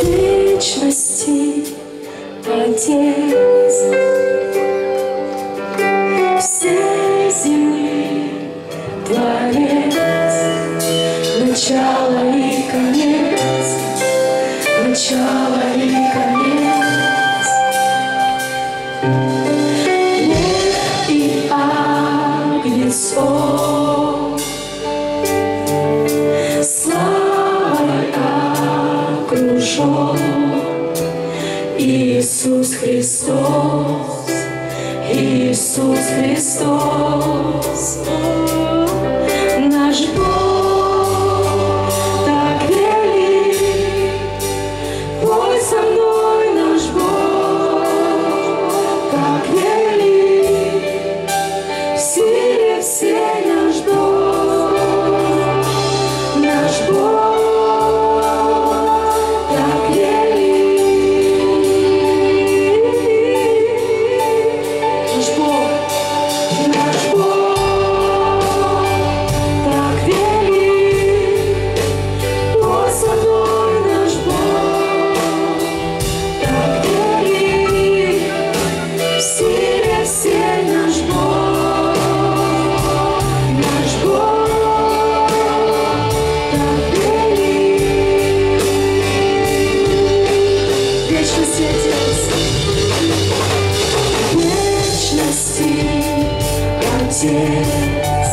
вечности, Отец всей земли, Творец, начало и конец, начало и конец. Лев и агнец Он, славой окружен. Иисус Христос, Иисус Христос, наш Бог так велик. Пой со мной, наш Бог так велик, в силе всей наш Бог, наш Бог так велик. Отец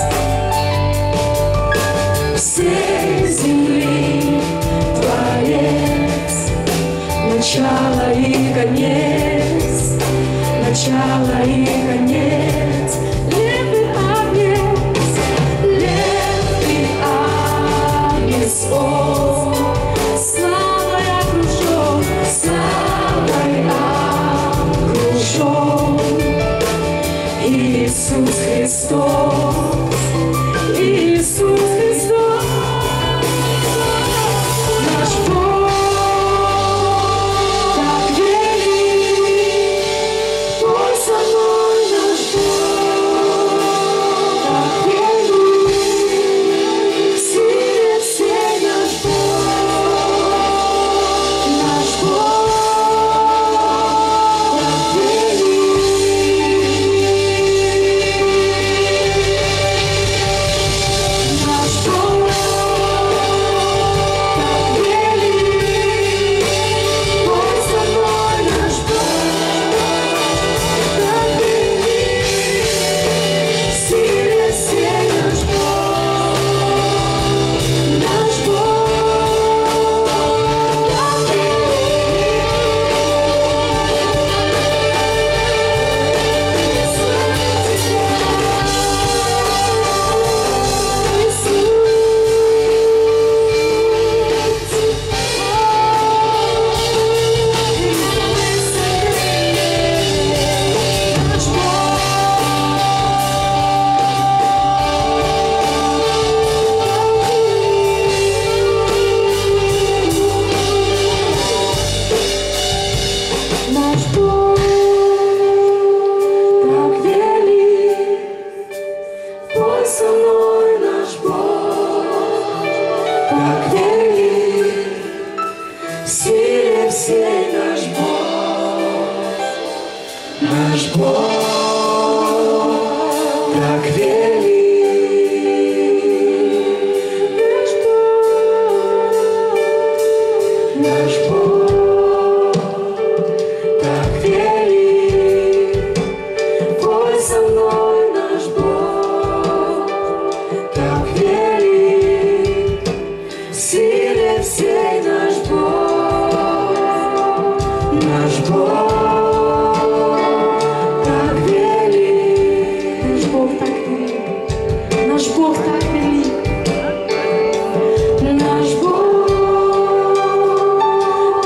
всей земли, Творец, начало и конец, начало и конец. Лев и агнец, лев и агнец Он, славой окружен, славой окружен. Иисус Христос, Иисус Христос, наш Бог так велик. Пой со мной, наш Бог так велик, в силе всей наш Бог, наш Бог так велик. Наш Бог так велик, наш Бог так велик. Пой со мной, наш Бог так велик, в силе всей наш Бог, наш Бог. Наш Бог так велик, наш Бог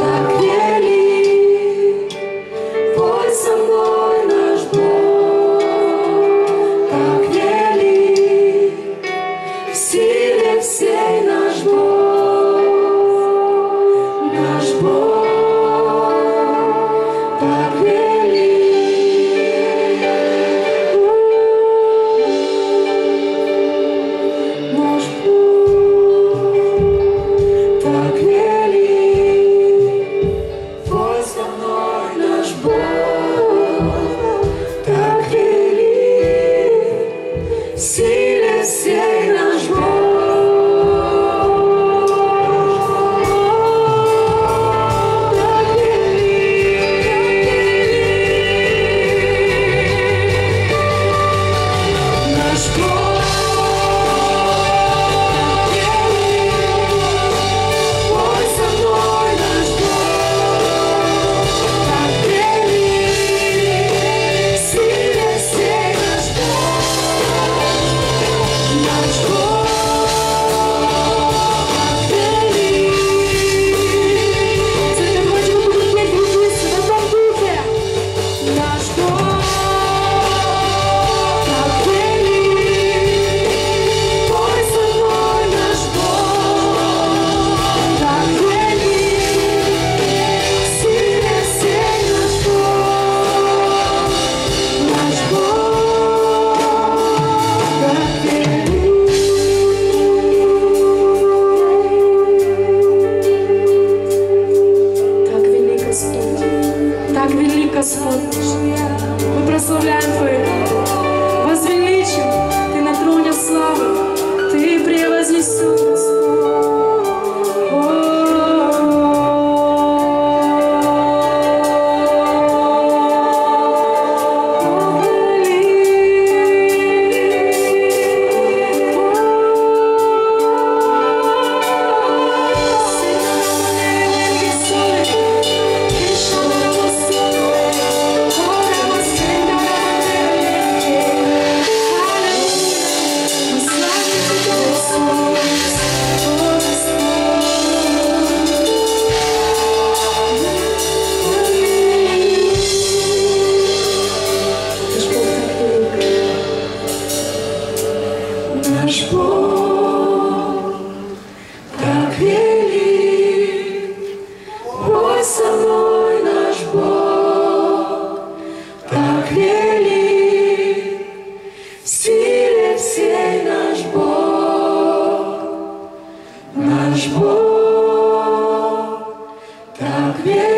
верить.